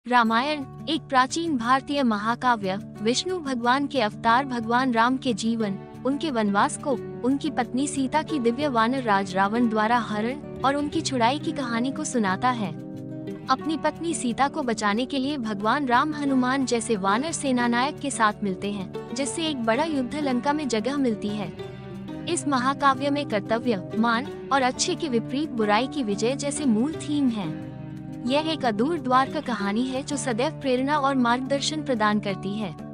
रामायण एक प्राचीन भारतीय महाकाव्य विष्णु भगवान के अवतार भगवान राम के जीवन, उनके वनवास को, उनकी पत्नी सीता की दिव्य वानर राज रावण द्वारा हरण और उनकी छुड़ाई की कहानी को सुनाता है। अपनी पत्नी सीता को बचाने के लिए भगवान राम हनुमान जैसे वानर सेनानायक के साथ मिलते हैं, जिससे एक बड़ा युद्ध लंका में जगह मिलती है। इस महाकाव्य में कर्तव्य, मान और अच्छे के विपरीत बुराई की विजय जैसे मूल थीम हैं। यह एक अदूर द्वार का कहानी है जो सदैव प्रेरणा और मार्गदर्शन प्रदान करती है।